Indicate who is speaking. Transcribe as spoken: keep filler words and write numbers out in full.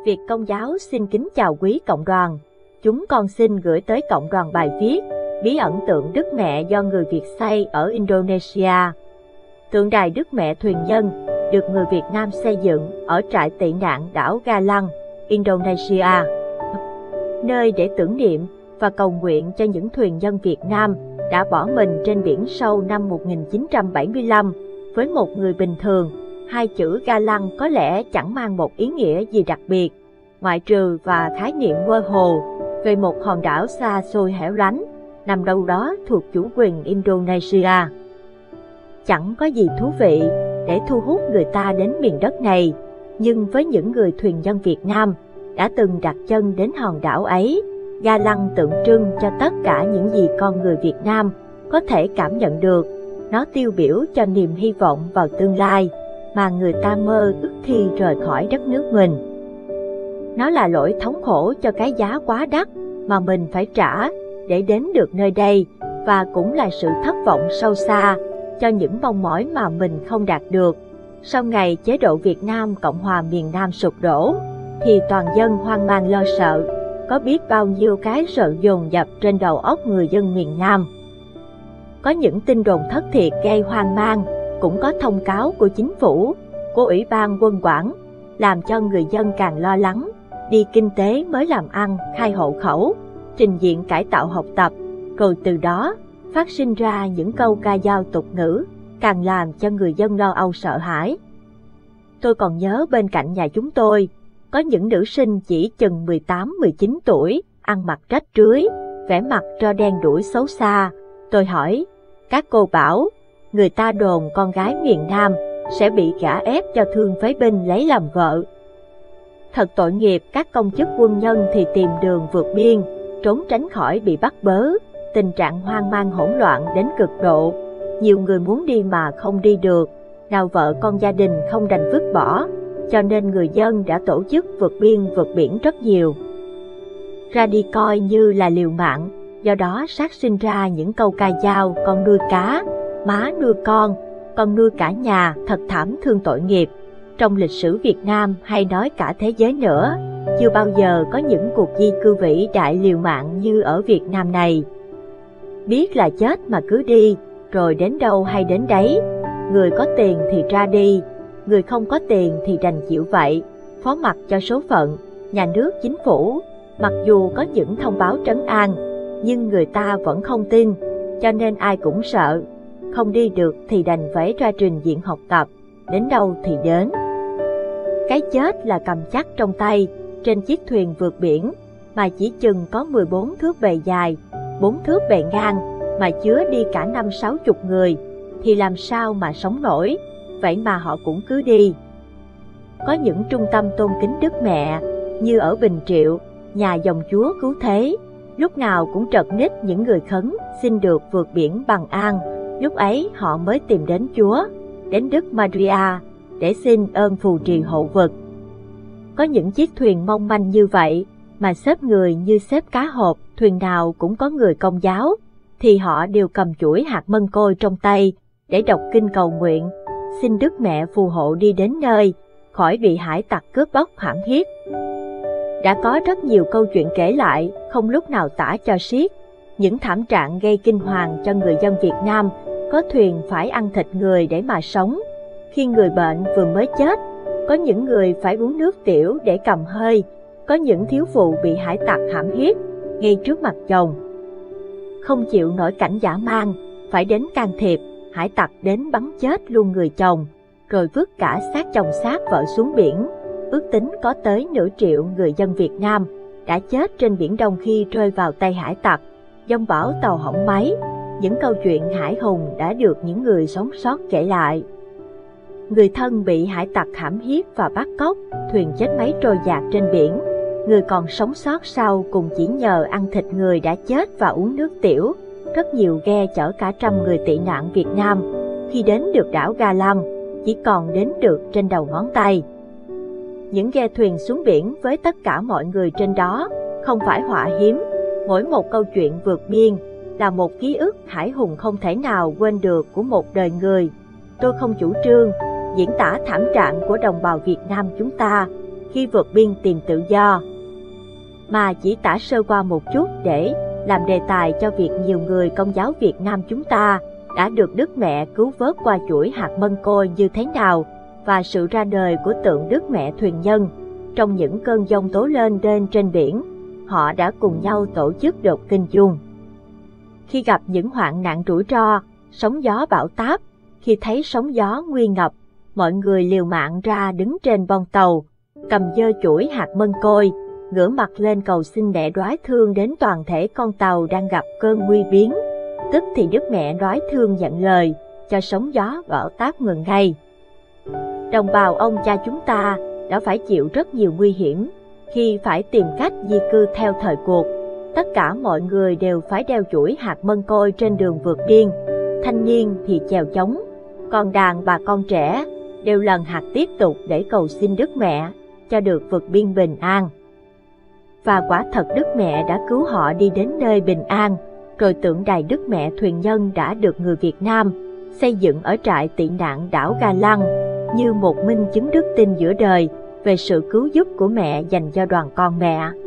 Speaker 1: Việt Công giáo xin kính chào quý cộng đoàn. Chúng con xin gửi tới cộng đoàn bài viết Bí ẩn tượng Đức Mẹ do người Việt xây ở Indonesia. Tượng đài Đức Mẹ thuyền nhân được người Việt Nam xây dựng ở trại tị nạn đảo Galang, Indonesia, nơi để tưởng niệm và cầu nguyện cho những thuyền nhân Việt Nam đã bỏ mình trên biển sâu năm một nghìn chín trăm bảy mươi lăm. Với một người bình thường, hai chữ Galang có lẽ chẳng mang một ý nghĩa gì đặc biệt, ngoại trừ và khái niệm mơ hồ về một hòn đảo xa xôi hẻo lánh, nằm đâu đó thuộc chủ quyền Indonesia. Chẳng có gì thú vị để thu hút người ta đến miền đất này, nhưng với những người thuyền nhân Việt Nam đã từng đặt chân đến hòn đảo ấy, Galang tượng trưng cho tất cả những gì con người Việt Nam có thể cảm nhận được. Nó tiêu biểu cho niềm hy vọng vào tương lai mà người ta mơ ước khi rời khỏi đất nước mình. Nó là nỗi thống khổ cho cái giá quá đắt mà mình phải trả để đến được nơi đây, và cũng là sự thất vọng sâu xa cho những mong mỏi mà mình không đạt được. Sau ngày chế độ Việt Nam Cộng hòa miền Nam sụp đổ, thì toàn dân hoang mang lo sợ, có biết bao nhiêu cái sợ dồn dập trên đầu óc người dân miền Nam. Có những tin đồn thất thiệt gây hoang mang, cũng có thông cáo của chính phủ, của Ủy ban Quân quản, làm cho người dân càng lo lắng, đi kinh tế mới làm ăn, khai hộ khẩu, trình diện cải tạo học tập, rồi từ đó phát sinh ra những câu ca dao tục ngữ, càng làm cho người dân lo âu sợ hãi. Tôi còn nhớ bên cạnh nhà chúng tôi, có những nữ sinh chỉ chừng mười tám mười chín tuổi, ăn mặc rách rưới, vẻ mặt tro đen đuổi xấu xa. Tôi hỏi, các cô bảo, người ta đồn con gái miền Nam sẽ bị gả ép cho thương phế binh lấy làm vợ. Thật tội nghiệp các công chức quân nhân thì tìm đường vượt biên, trốn tránh khỏi bị bắt bớ, tình trạng hoang mang hỗn loạn đến cực độ. Nhiều người muốn đi mà không đi được, nào vợ con gia đình không đành vứt bỏ, cho nên người dân đã tổ chức vượt biên vượt biển rất nhiều. Ra đi coi như là liều mạng, do đó sát sinh ra những câu ca dao con nuôi cá, má nuôi con, con nuôi cả nhà, thật thảm thương tội nghiệp. Trong lịch sử Việt Nam hay nói cả thế giới nữa, chưa bao giờ có những cuộc di cư vĩ đại liều mạng như ở Việt Nam này. Biết là chết mà cứ đi, rồi đến đâu hay đến đấy, người có tiền thì ra đi, người không có tiền thì đành chịu vậy, phó mặc cho số phận. Nhà nước chính phủ, mặc dù có những thông báo trấn an, nhưng người ta vẫn không tin, cho nên ai cũng sợ, không đi được thì đành phải ra trình diện học tập, đến đâu thì đến. Cái chết là cầm chắc trong tay, trên chiếc thuyền vượt biển, mà chỉ chừng có mười bốn thước bề dài, bốn thước bề ngang, mà chứa đi cả năm sáu chục người, thì làm sao mà sống nổi, vậy mà họ cũng cứ đi. Có những trung tâm tôn kính Đức Mẹ, như ở Bình Triệu, nhà dòng Chúa Cứu Thế, lúc nào cũng trật ních những người khấn xin được vượt biển bằng an. Lúc ấy họ mới tìm đến Chúa, đến Đức Maria, để xin ơn phù trì hộ vực. Có những chiếc thuyền mong manh như vậy, mà xếp người như xếp cá hộp, thuyền nào cũng có người Công giáo, thì họ đều cầm chuỗi hạt mân côi trong tay, để đọc kinh cầu nguyện, xin Đức Mẹ phù hộ đi đến nơi, khỏi bị hải tặc cướp bóc hãm hiếp. Đã có rất nhiều câu chuyện kể lại, không lúc nào tả cho xiết, những thảm trạng gây kinh hoàng cho người dân Việt Nam, có thuyền phải ăn thịt người để mà sống. Khi người bệnh vừa mới chết, có những người phải uống nước tiểu để cầm hơi, có những thiếu phụ bị hải tặc hãm hiếp, ngay trước mặt chồng. Không chịu nổi cảnh dã man, phải đến can thiệp, hải tặc đến bắn chết luôn người chồng, rồi vứt cả xác chồng xác vợ xuống biển. Ước tính có tới nửa triệu người dân Việt Nam đã chết trên Biển Đông khi rơi vào tay hải tặc, giông bão tàu hỏng máy. Những câu chuyện hãi hùng đã được những người sống sót kể lại. Người thân bị hải tặc hãm hiếp và bắt cóc, thuyền chết máy trôi dạt trên biển. Người còn sống sót sau cùng chỉ nhờ ăn thịt người đã chết và uống nước tiểu. Rất nhiều ghe chở cả trăm người tị nạn Việt Nam, khi đến được đảo Galang, chỉ còn đến được trên đầu ngón tay. Những ghe thuyền xuống biển với tất cả mọi người trên đó, không phải họa hiếm. Mỗi một câu chuyện vượt biên là một ký ức hãi hùng không thể nào quên được của một đời người. Tôi không chủ trương diễn tả thảm trạng của đồng bào Việt Nam chúng ta, khi vượt biên tìm tự do, mà chỉ tả sơ qua một chút để làm đề tài cho việc nhiều người Công giáo Việt Nam chúng ta đã được Đức Mẹ cứu vớt qua chuỗi hạt mân côi như thế nào, và sự ra đời của tượng Đức Mẹ Thuyền Nhân. Trong những cơn giông tố lên đên trên biển, họ đã cùng nhau tổ chức đột kinh dung. Khi gặp những hoạn nạn rủi ro, sóng gió bão táp, khi thấy sóng gió nguy ngập, mọi người liều mạng ra đứng trên bon tàu, cầm giơ chuỗi hạt mân côi, ngửa mặt lên cầu xin mẹ đoái thương đến toàn thể con tàu đang gặp cơn nguy biến. Tức thì Đức Mẹ đoái thương nhận lời, cho sóng gió bão táp ngừng ngay. Đồng bào ông cha chúng ta đã phải chịu rất nhiều nguy hiểm khi phải tìm cách di cư theo thời cuộc. Tất cả mọi người đều phải đeo chuỗi hạt mân côi trên đường vượt biên. Thanh niên thì chèo chống, còn đàn bà con trẻ đều lần hạt tiếp tục để cầu xin Đức Mẹ cho được vượt biên bình an. Và quả thật Đức Mẹ đã cứu họ đi đến nơi bình an, rồi tượng đài Đức Mẹ Thuyền Nhân đã được người Việt Nam xây dựng ở trại tị nạn đảo Ga Lăng như một minh chứng đức tin giữa đời về sự cứu giúp của mẹ dành cho đoàn con mẹ.